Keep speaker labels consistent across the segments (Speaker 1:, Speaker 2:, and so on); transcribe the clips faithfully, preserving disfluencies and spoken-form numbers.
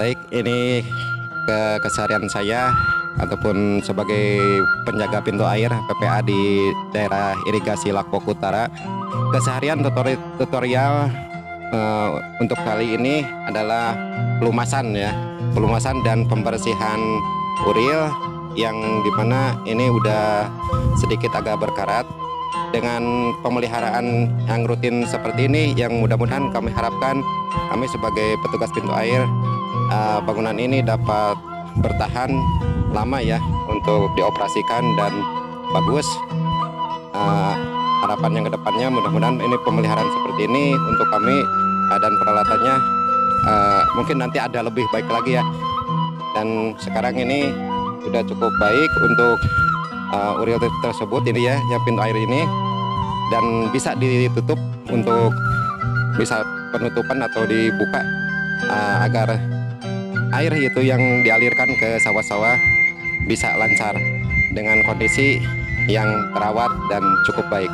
Speaker 1: baik. Ini ke keseharian saya ataupun sebagai penjaga pintu air P P A di daerah irigasi Lakpok Utara. Keseharian tutori tutorial uh, untuk kali ini adalah pelumasan ya, pelumasan dan pembersihan uril yang dimana ini udah sedikit agak berkarat. Dengan pemeliharaan yang rutin seperti ini, yang mudah-mudahan kami harapkan kami sebagai petugas pintu air uh, bangunan ini dapat bertahan lama ya untuk dioperasikan dan bagus. Uh, harapan yang kedepannya mudah-mudahan ini pemeliharaan seperti ini untuk kami uh, dan peralatannya uh, mungkin nanti ada lebih baik lagi ya. Dan sekarang ini sudah cukup baik untuk uh, uril tersebut ini ya, yang pintu air ini, dan bisa ditutup untuk bisa penutupan atau dibuka uh, agar air itu yang dialirkan ke sawah-sawah bisa lancar dengan kondisi yang terawat dan cukup baik.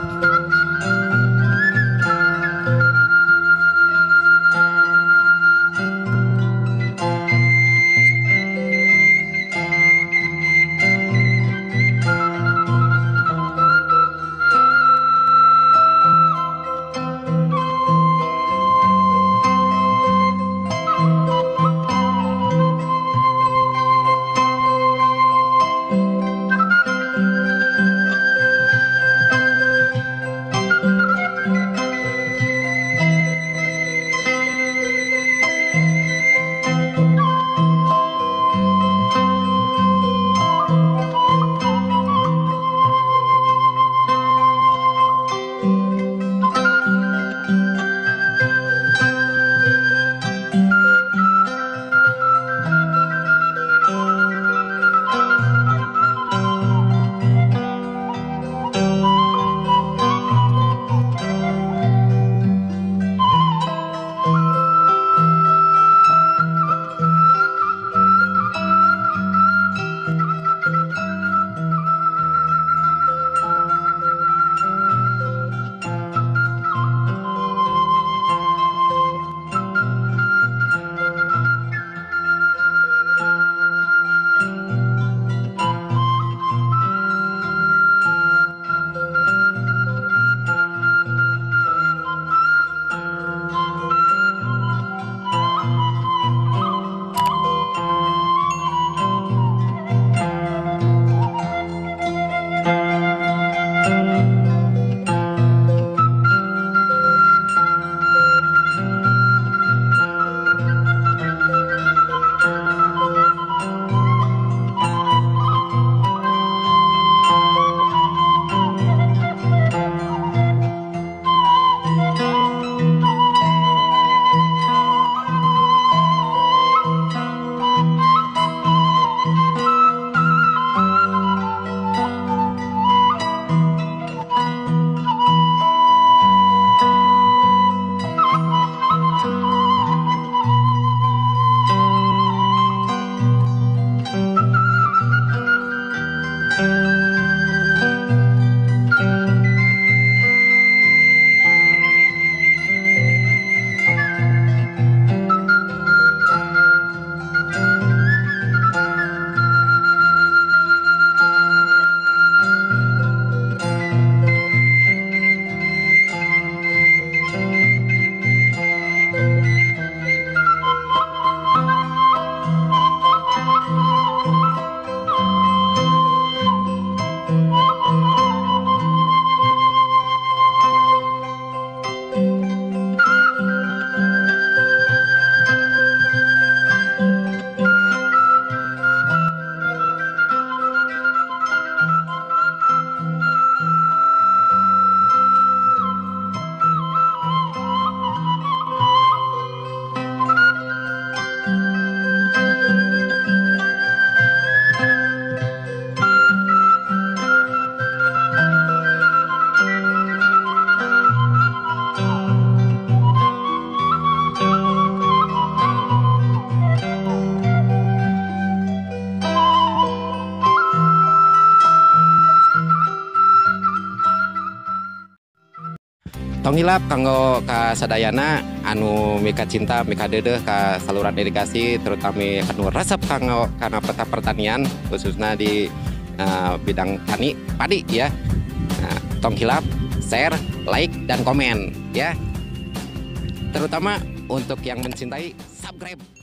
Speaker 1: Tong hilap kanggo ka sadayana anu mika cinta mika dedeh ka saluran irigasi terutama anu resep kanggo kana peta pertanian khususnya di uh, bidang tani padi ya. Nah, tong hilap, share, like dan komen ya. Terutama untuk yang mencintai subscribe.